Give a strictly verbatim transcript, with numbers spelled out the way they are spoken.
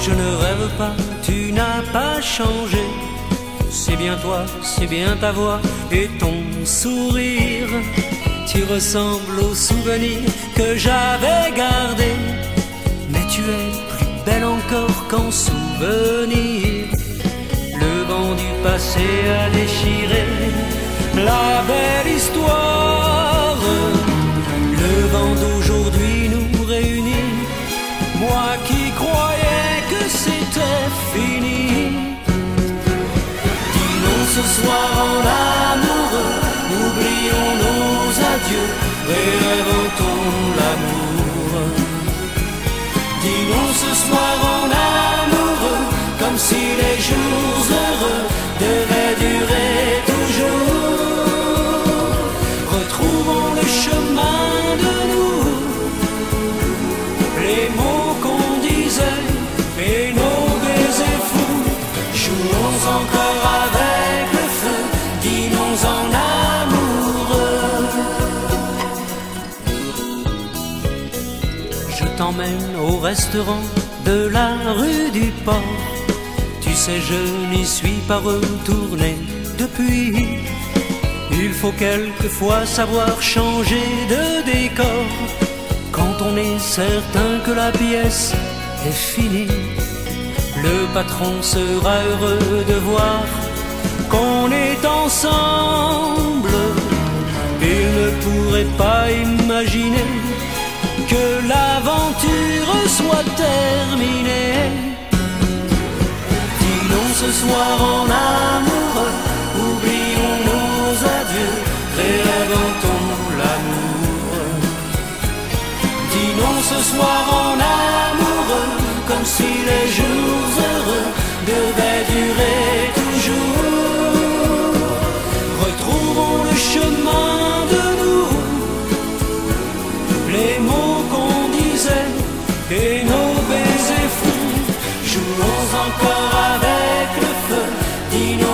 Je ne rêve pas, tu n'as pas changé. C'est bien toi, c'est bien ta voix et ton sourire. Tu ressembles aux souvenirs que j'avais gardés. Mais tu es plus belle encore qu'en souvenir. Le vent du passé a déchiré la belle histoire. Le vent d'aujourd'hui nous réunit. Moi qui croyais que c'était fini. Dis-nous ce soir en amoureux, oublions nos adieux et inventons l'amour. Dis-nous ce soir en amoureux, comme si les jours heureux devaient durer toujours. Retrouvons le chemin de nous, les mots qu'on disait et nos baisers fous. Jouons encore avec le feu, dis-nous en amoureux. Je t'emmène au restaurant de la rue du Port. Tu sais, je n'y suis pas retourné depuis. Il faut quelquefois savoir changer de décor quand on est certain que la pièce est finie. Le patron sera heureux de voir qu'on est ensemble. Il ne pourrait pas imaginer que l'aventure soit terminée. Dis-nous ce soir en amoureux, oublions nos adieux, réinventons l'amour. Dis-nous ce soir en amoureux, comme si les jours heureux devaient durer toujours. Retrouvons le chemin de nous, les mots qu'on disait et nos baisers fous. Jouons encore avec le feu, dis-nous